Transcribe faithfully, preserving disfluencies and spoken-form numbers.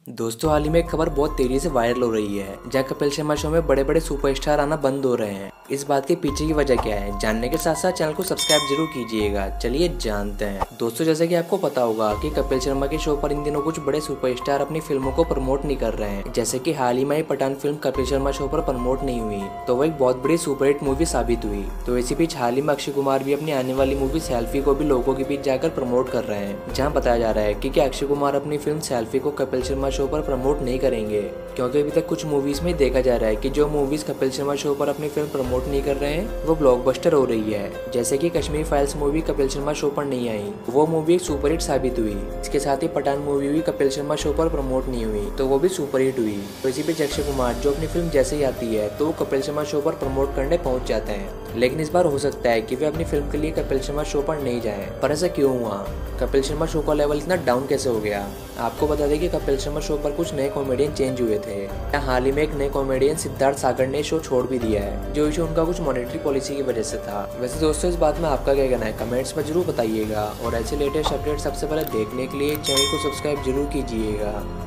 दोस्तों, हाल ही में एक खबर बहुत तेजी से वायरल हो रही है, जहां कपिल शर्मा शो में बड़े बड़े सुपरस्टार आना बंद हो रहे हैं। इस बात के पीछे की वजह क्या है, जानने के साथ साथ चैनल को सब्सक्राइब जरूर कीजिएगा। चलिए जानते हैं। दोस्तों, जैसे कि आपको पता होगा कि कपिल शर्मा के शो पर इन दिनों कुछ बड़े सुपरस्टार अपनी फिल्मों को प्रमोट नहीं कर रहे हैं। जैसे कि हाल ही में पठान फिल्म कपिल शर्मा शो पर प्रमोट नहीं हुई, तो वो एक बहुत बड़ी सुपरहिट मूवी साबित हुई। तो इसी बीच हाल ही में अक्षय कुमार भी अपनी आने वाली मूवी सेल्फी को भी लोगों के बीच जाकर प्रमोट कर रहे हैं, जहाँ बताया जा रहा है कि अक्षय कुमार अपनी फिल्म सेल्फी को कपिल शर्मा शो पर प्रमोट नहीं करेंगे, क्योंकि अभी तक कुछ मूवीज में देखा जा रहा है कि जो मूवीज कपिल शर्मा शो पर अपनी फिल्म प्रमोट नहीं कर रहे हैं वो ब्लॉकबस्टर हो रही है। जैसे कि Kashmir files movie Kapil Sharma show पर नहीं आई, वो मूवी एक सुपरहिट साबित हुई। इसके साथ ही पठान मूवी भी कपिल शर्मा शो पर प्रमोट नहीं हुई, तो वो भी सुपरहिट हुई। तो इसी बीच अक्षय कुमार जो अपनी फिल्म जैसे ही आती है तो वो कपिल शर्मा शो पर प्रमोट करने पहुंच जाते हैं। लेकिन इस बार हो सकता है कि वे अपनी फिल्म के लिए कपिल शर्मा शो पर नहीं जाएं। पर ऐसा क्यों हुआ? कपिल शर्मा शो का लेवल इतना डाउन कैसे हो गया? आपको बता दें कि कपिल शर्मा शो पर कुछ नए कॉमेडियन चेंज हुए थे। हाल ही में एक नए कॉमेडियन सिद्धार्थ सागर ने शो छोड़ भी दिया है, जो इशू उनका कुछ मॉनेटरी पॉलिसी की वजह से था। वैसे दोस्तों, इस बात में आपका क्या कहना है, कमेंट्स में जरूर बताइएगा। और ऐसे लेटेस्ट अपडेट सबसे पहले देखने के लिए चैनल को सब्सक्राइब जरूर कीजिएगा।